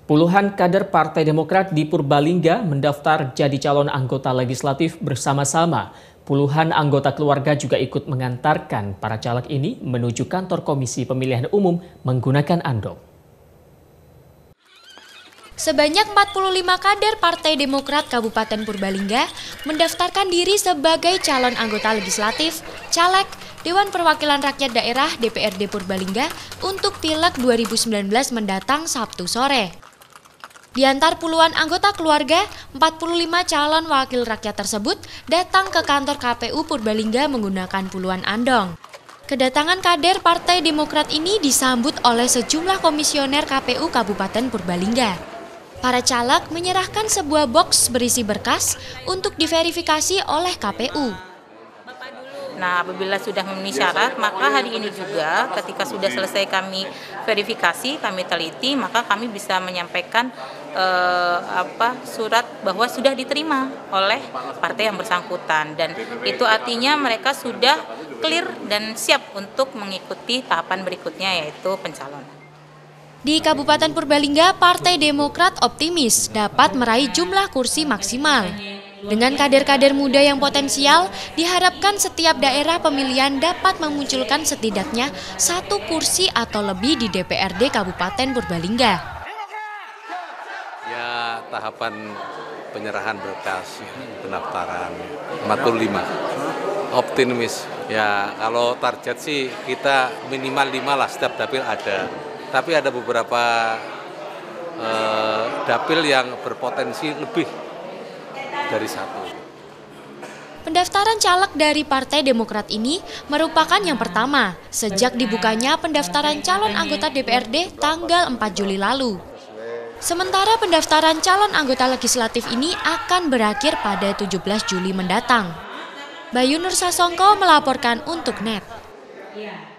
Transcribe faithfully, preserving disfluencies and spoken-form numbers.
Puluhan kader Partai Demokrat di Purbalingga mendaftar jadi calon anggota legislatif bersama-sama. Puluhan anggota keluarga juga ikut mengantarkan para caleg ini menuju kantor Komisi Pemilihan Umum menggunakan andong. Sebanyak empat puluh lima kader Partai Demokrat Kabupaten Purbalingga mendaftarkan diri sebagai calon anggota legislatif, caleg, Dewan Perwakilan Rakyat Daerah D P R D Purbalingga untuk Pileg dua ribu sembilan belas mendatang Sabtu sore. Di antar puluhan anggota keluarga, empat puluh lima calon wakil rakyat tersebut datang ke kantor K P U Purbalingga menggunakan puluhan andong. Kedatangan kader Partai Demokrat ini disambut oleh sejumlah komisioner K P U Kabupaten Purbalingga. Para caleg menyerahkan sebuah box berisi berkas untuk diverifikasi oleh K P U. Nah, apabila sudah memenuhi syarat, maka hari ini juga ketika sudah selesai kami verifikasi, kami teliti, maka kami bisa menyampaikan eh, apa surat bahwa sudah diterima oleh partai yang bersangkutan, dan itu artinya mereka sudah clear dan siap untuk mengikuti tahapan berikutnya, yaitu pencalonan. Di Kabupaten Purbalingga, Partai Demokrat optimis dapat meraih jumlah kursi maksimal. Dengan kader-kader muda yang potensial, diharapkan setiap daerah pemilihan dapat memunculkan setidaknya satu kursi atau lebih di D P R D Kabupaten Purbalingga. Ya, tahapan penyerahan berkas, pendaftaran empat puluh lima. Optimis. Ya, kalau target sih kita minimal lima lah, setiap dapil ada. Tapi ada beberapa eh, dapil yang berpotensi lebih dari satu. Pendaftaran caleg dari Partai Demokrat ini merupakan yang pertama sejak dibukanya pendaftaran calon anggota D P R D tanggal empat Juli lalu. Sementara pendaftaran calon anggota legislatif ini akan berakhir pada tujuh belas Juli mendatang. Bayu Nur Sasongko melaporkan untuk N E T.